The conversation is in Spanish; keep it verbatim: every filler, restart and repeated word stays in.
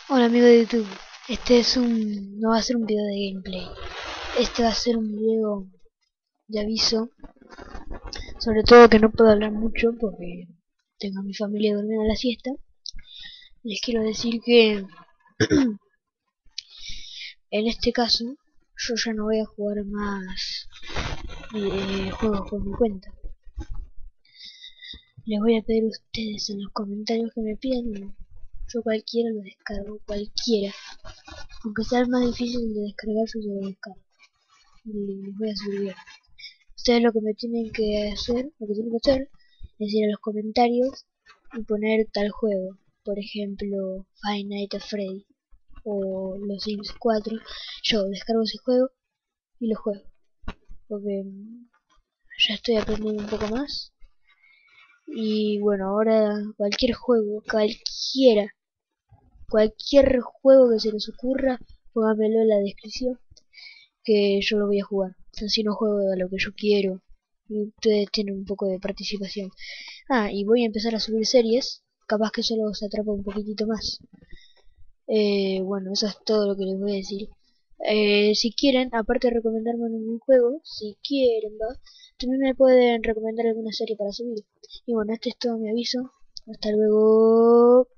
Hola amigo de YouTube, este es un... no va a ser un video de gameplay, este va a ser un video de aviso, sobre todo que no puedo hablar mucho porque tengo a mi familia durmiendo la siesta. Les quiero decir que en este caso yo ya no voy a jugar más eh, juegos por mi cuenta. Les voy a pedir a ustedes en los comentarios que me pidan uno. Yo cualquiera lo descargo, cualquiera, aunque sea el más difícil de descargar yo se lo descargo y les voy a subir. Ustedes lo que me tienen que hacer, lo que tienen que hacer es ir a los comentarios y poner tal juego. Por ejemplo, Five Nights at Freddy o Los Sims cuatro. Yo descargo ese juego y lo juego. Porque ya estoy aprendiendo un poco más. Y bueno, ahora cualquier juego, cualquiera, cualquier juego que se les ocurra, pónganmelo en la descripción que yo lo voy a jugar. Así no juego a lo que yo quiero y ustedes tienen un poco de participación. Ah, y voy a empezar a subir series, capaz que eso los atrapa un poquitito más. Eh, bueno, eso es todo lo que les voy a decir. Eh, si quieren, aparte de recomendarme un juego, si quieren, va, también me pueden recomendar alguna serie para subir. Y bueno, este es todo mi aviso. Hasta luego.